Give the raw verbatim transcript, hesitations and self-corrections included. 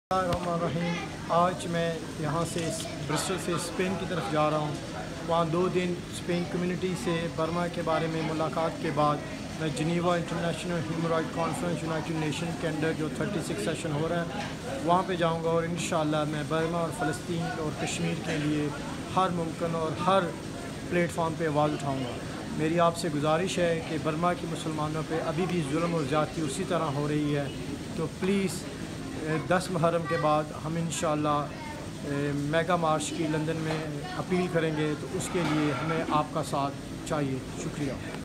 रहीम आज मैं यहाँ से ब्रिस्टल से स्पेन की तरफ जा रहा हूँ। वहाँ दो दिन स्पेन कम्युनिटी से बर्मा के बारे में मुलाकात के बाद मैं Geneva international human right conference united nation के अंडर जो छत्तीस सेशन हो रहा है वहाँ पे जाऊँगा और इंशाअल्लाह मैं बर्मा और फ़लस्तीन और कश्मीर के लिए हर मुमकिन और हर प्लेटफॉर्म पे आवाज़ उठाऊँगा। मेरी आपसे गुजारिश है कि बर्मा के मुसलमानों पे अभी भी जुल्म और ज़्यादती उसी तरह हो रही है, तो प्लीज़ दस मुहर्रम के बाद हम इंशाअल्लाह मेगा मार्च की लंदन में अपील करेंगे, तो उसके लिए हमें आपका साथ चाहिए। शुक्रिया।